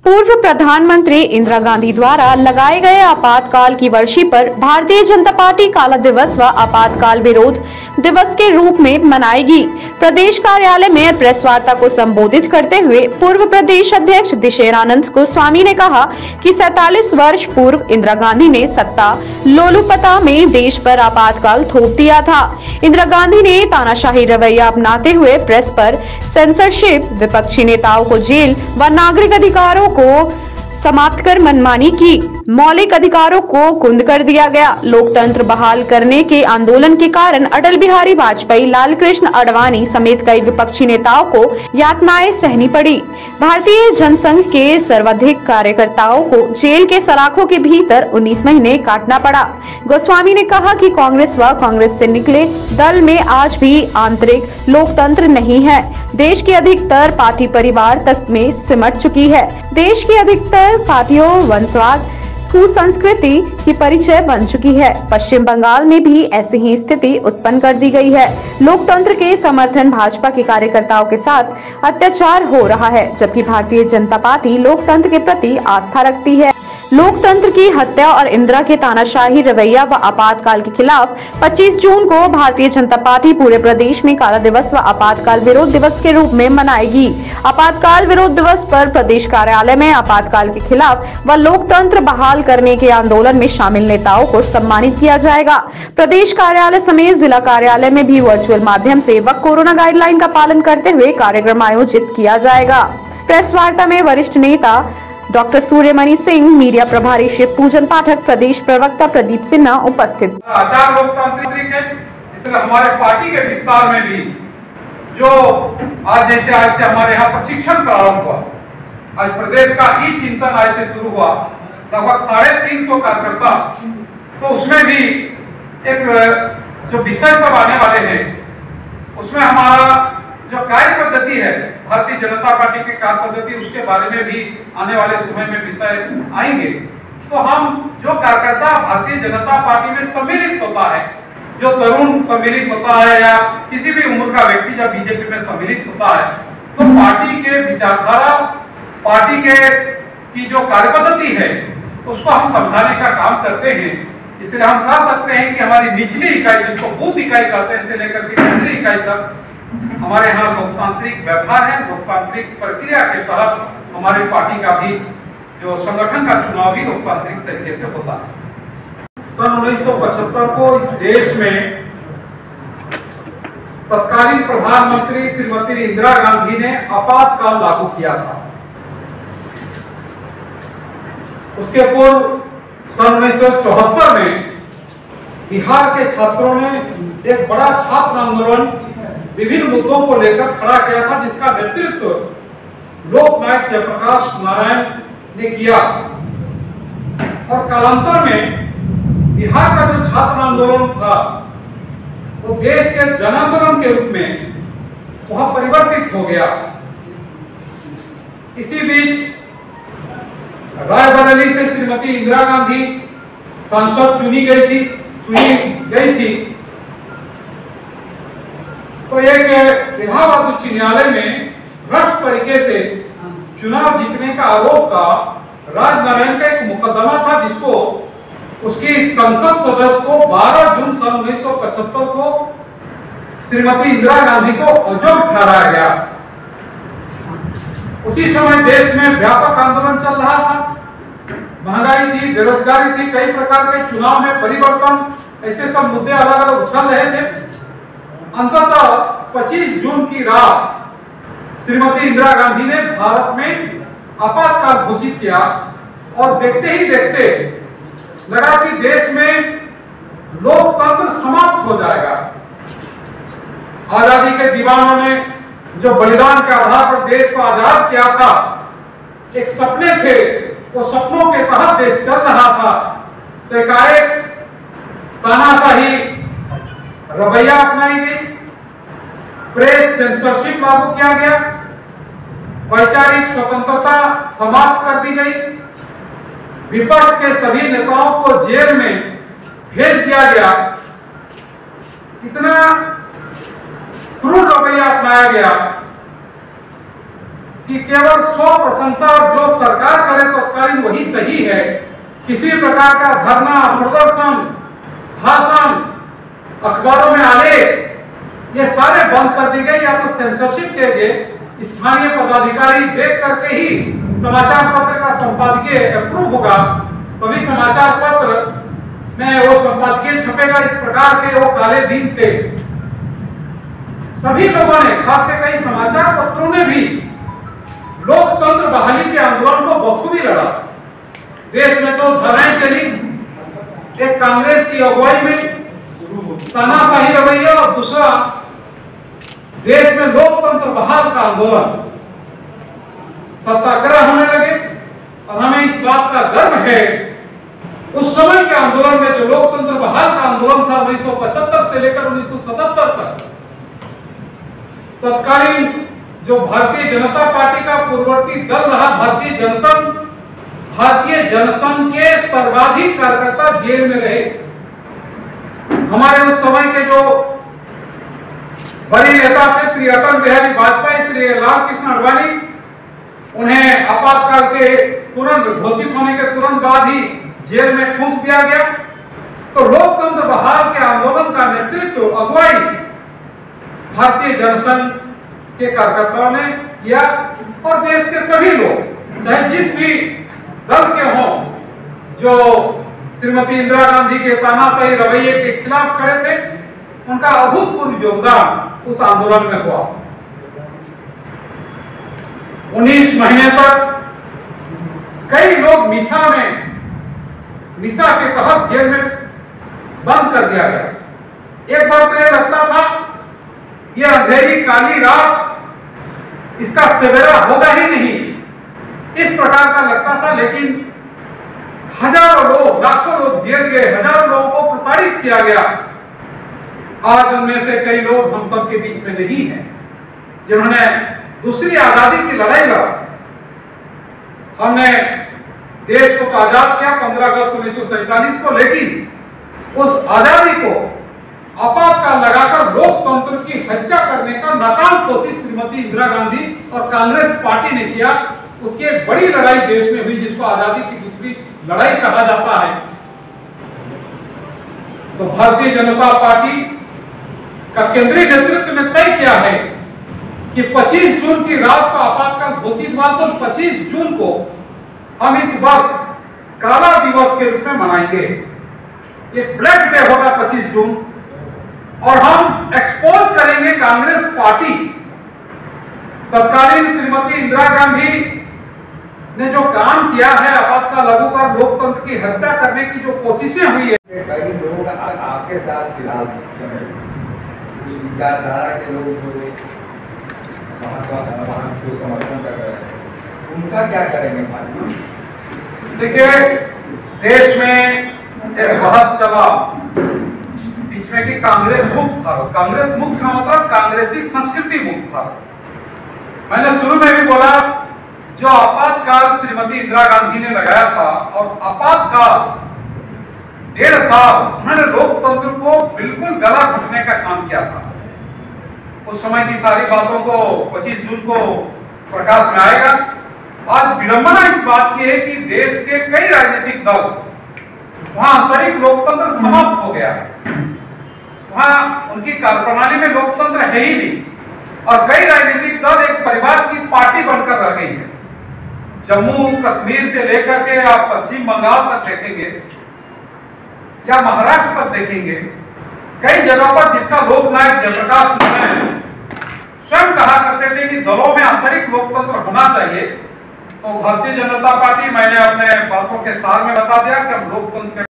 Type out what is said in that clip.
पूर्व प्रधानमंत्री इंदिरा गांधी द्वारा लगाए गए आपातकाल की वर्षी पर भारतीय जनता पार्टी काला दिवस व आपातकाल विरोध दिवस के रूप में मनाएगी। प्रदेश कार्यालय में प्रेस वार्ता को संबोधित करते हुए पूर्व प्रदेश अध्यक्ष दिशेरानंद गोस्वामी ने कहा कि 47 वर्ष पूर्व इंदिरा गांधी ने सत्ता लोलुपता में देश पर आपातकाल थोप दिया था। इंदिरा गांधी ने तानाशाही रवैया अपनाते हुए प्रेस पर सेंसरशिप, विपक्षी नेताओं को जेल व नागरिक अधिकारों को समाप्त कर मनमानी की। मौलिक अधिकारों को कुंद कर दिया गया। लोकतंत्र बहाल करने के आंदोलन के कारण अटल बिहारी वाजपेयी, लाल कृष्ण आडवाणी समेत कई विपक्षी नेताओं को यातनाएं सहनी पड़ी। भारतीय जनसंघ के सर्वाधिक कार्यकर्ताओं को जेल के सलाखों के भीतर 19 महीने काटना पड़ा। गोस्वामी ने कहा कि कांग्रेस व कांग्रेस से निकले दल में आज भी आंतरिक लोकतंत्र नहीं है। देश की अधिकतर पार्टी परिवार तक में सिमट चुकी है। देश की अधिकतर पार्टियों वंशवाद, कुसंस्कृति की परिचय बन चुकी है। पश्चिम बंगाल में भी ऐसी ही स्थिति उत्पन्न कर दी गई है। लोकतंत्र के समर्थन भाजपा के कार्यकर्ताओं के साथ अत्याचार हो रहा है, जबकि भारतीय जनता पार्टी लोकतंत्र के प्रति आस्था रखती है। लोकतंत्र की हत्या और इंदिरा के तानाशाही रवैया व आपातकाल के खिलाफ 25 जून को भारतीय जनता पार्टी पूरे प्रदेश में काला दिवस व आपातकाल विरोध दिवस के रूप में मनाएगी। आपातकाल विरोध दिवस पर प्रदेश कार्यालय में आपातकाल के खिलाफ व लोकतंत्र बहाल करने के आंदोलन में शामिल नेताओं को सम्मानित किया जाएगा। प्रदेश कार्यालय समेत जिला कार्यालय में भी वर्चुअल माध्यम से व कोरोना गाइडलाइन का पालन करते हुए कार्यक्रम आयोजित किया जाएगा। प्रेस वार्ता में वरिष्ठ नेता डॉक्टर सूर्यमणि सिंह, मीडिया प्रभारी शिव पूजन पाठक, प्रदेश प्रवक्ता प्रदीप सिन्हा उपस्थित। आचार लोकतांत्रिक है, इसलिए हमारे पार्टी के विस्तार में भी जो आज से हमारे यहाँ प्रशिक्षण प्रारंभ हुआ, आज प्रदेश का ई चिंतन आज से शुरू हुआ, लगभग 350 कार्यकर्ता, तो उसमें भी एक जो विषय सब आने वाले हैं, उसमें हमारा जो कार्य पद्धति है भारतीय जनता पार्टी की कार्य पद्धति, उसके बारे में भी आने वाले समय में विषय आएंगे। तो हम जो कार्यकर्ता भारतीय जनता पार्टी में सम्मिलित होता है, जो तरुण सम्मिलित होता है या किसी भी उम्र का व्यक्ति जब बीजेपी में सम्मिलित होता है, तो पार्टी के विचारधारा, पार्टी के की जो कार्य पद्धति है उसको हम समझाने का काम करते हैं। इसलिए हम कह सकते हैं कि हमारी निचली इकाई, जिसको बूथ इकाई कहते हैं, से लेकर के केंद्रीय इकाई तक हमारे यहाँ लोकतांत्रिक व्यवहार है। लोकतांत्रिक प्रक्रिया के तहत हमारी पार्टी का भी जो संगठन का चुनाव भी लोकतांत्रिक तरीके से होता है। सन 1975 को इस देश में तत्कालीन प्रधानमंत्री श्रीमती इंदिरा गांधी ने आपातकाल लागू किया था। उसके पूर्व सन 1974 में बिहार के छात्रों ने एक बड़ा छात्र आंदोलन विभिन्न मुद्दों को लेकर खड़ा किया था, जिसका नेतृत्व लोकनायक जयप्रकाश नारायण ने किया। और कालांतर में बिहार का जो छात्र आंदोलन था वो देश के जन आंदोलन के रूप में वहां परिवर्तित हो गया। इसी बीच रायबरेली से श्रीमती इंदिरा गांधी सांसद चुनी गई थी। तो एक इलाहाबाद उच्च न्यायालय में भ्रष्ट तरीके से चुनाव जीतने का आरोप का राजनारायण का एक मुकदमा था, जिसको उसकी संसद सदस्य को 12 जून सन 1975 को श्रीमती इंदिरा गांधी को अयोग्य ठहराया गया। उसी समय देश में व्यापक आंदोलन चल रहा था, महंगाई थी, बेरोजगारी थी, कई प्रकार के चुनाव में परिवर्तन, ऐसे सब मुद्दे अलग अलग उछल रहे थे। अंततः 25 जून की रात श्रीमती इंदिरा गांधी ने भारत में आपातकाल घोषित किया और देखते ही देखते लगा कि देश में लोकतंत्र समाप्त हो जाएगा। आजादी के दीवानों ने जो बलिदान के आधार पर देश को आजाद किया था, एक सपने थे, वो सपनों के तहत देश चल रहा था, तो एकाएक तानाशाही रवैया अपनाई गई, प्रेस सेंसरशिप लागू किया गया, वैचारिक स्वतंत्रता समाप्त कर दी गई, विपक्ष के सभी नेताओं को जेल में भेज दिया गया। इतना क्रूर रवैया अपनाया गया कि केवल स्व प्रशंसा जो सरकार करे तत्कालीन वही सही है। किसी प्रकार का धरना, प्रदर्शन, भाषण, अखबारों में आलेख ये सारे बंद कर दी गए। या तो सेंसरशिप के लिए स्थानीय पदाधिकारी देख करके ही समाचार पत्र का संपादकीय अप्रूव होगा, तभी समाचार पत्र में वो संपादकीय छपेगा। इस प्रकार के वो काले दिन थे। सभी लोगों ने, खासकर कई समाचार पत्रों ने भी लोकतंत्र बहाली के आंदोलन को बखूबी लड़ा। देश में तो धाराएं चली, एक कांग्रेस की अगुवाई में तानाशाही रवैया और दूसरा देश में लोकतंत्र बहाल का आंदोलन। सत्याग्रह होने लगे और हमें इस बात का गर्व है उस समय के आंदोलन में जो लोकतंत्र बहाल का आंदोलन था 1975 से लेकर 1977 तक, तत्कालीन जो भारतीय जनता पार्टी का पूर्ववर्ती दल रहा भारतीय जनसंघ के सर्वाधिक कार्यकर्ता जेल में रहे। हमारे उस समय के जो बड़े नेता थे श्री अटल बिहारी वाजपेयी, श्री लालकृष्ण आडवाणी, उन्हें आपातकाल के तुरंत घोषित होने के तुरंत बाद ही जेल में ठूंस दिया गया। तो लोकतंत्र बहाल के आंदोलन का नेतृत्व, अगुवाई भारतीय जनसंघ के कार्यकर्ताओं ने किया और देश के सभी लोग चाहे जिस भी दल के हों जो श्रीमती इंदिरा गांधी के तानाशाही रवैये के खिलाफ खड़े थे, उनका अभूतपूर्व योगदान उस आंदोलन में हुआ। 19 महीने तक कई लोग मिसा के तहत जेल में बंद कर दिया गया। एक बार तो यह लगता था यह अंधेरी काली रात, इसका सवेरा होगा ही नहीं, इस प्रकार का लगता था। लेकिन हजारों लोग, लाखों लोग जेल गए, हजारों लोगों को प्रताड़ित किया गया। आज उनमें से कई लोग हम सब के बीच में नहीं हैं जिन्होंने दूसरी आजादी की लड़ाई लड़ा। हमने देश को आजाद किया 15 अगस्त 1947 को, लेकिन उस आजादी को आपातकाल लगाकर लोकतंत्र की हत्या करने का नाकाम कोशिश श्रीमती इंदिरा गांधी और कांग्रेस पार्टी ने किया। उसकी एक बड़ी लड़ाई देश में हुई जिसको आजादी की दूसरी लड़ाई कहा जाता है। तो भारतीय जनता पार्टी का केंद्रीय नेतृत्व ने तय किया है कि 25 जून की रात को आपातकाल घोषित हुआ, तो 25 जून को हम इस वर्ष काला दिवस के रूप में मनाएंगे। एक ब्लैक डे होगा 25 जून और हम एक्सपोज करेंगे कांग्रेस पार्टी, तत्कालीन श्रीमती इंदिरा गांधी ने जो काम किया है आपातकाल लागू कर लोकतंत्र की हत्या करने की जो कोशिशें हुई है। कई लोग आपके साथ फिलहाल उस विचारधारा के लोग जो को समर्थन कर रहे हैं, उनका क्या करेंगे पार्टी? देखिए, देश में एक बहस चला बीच में कि कांग्रेस मुक्त भारत, कांग्रेस मुक्त का मतलब कांग्रेसी संस्कृति मुक्त भारत। मैंने शुरू में भी बोला जो आपातकाल श्रीमती इंदिरा गांधी ने लगाया था और आपातकाल 1.5 साल उन्होंने लोकतंत्र को बिल्कुल गला घुटने का काम किया था। उस समय की सारी बातों को 25 जून को प्रकाश में आएगा। आज विडंबना इस बात की है कि देश के कई राजनीतिक दल, वहां आंतरिक लोकतंत्र समाप्त हो गया है, वहां उनकी कार्यप्रणाली में लोकतंत्र है ही नहीं और कई राजनीतिक दल एक परिवार की पार्टी बनकर रह गई है। जम्मू कश्मीर से लेकर के आप पश्चिम बंगाल तक देखेंगे या महाराष्ट्र तक देखेंगे, कई जगहों पर जिसका लोकनायक जयप्रकाश नारायण स्वयं कहा करते थे कि दलों में आंतरिक लोकतंत्र होना चाहिए। तो भारतीय जनता पार्टी, मैंने अपने बातों के सार में बता दिया कि हम लोकतंत्र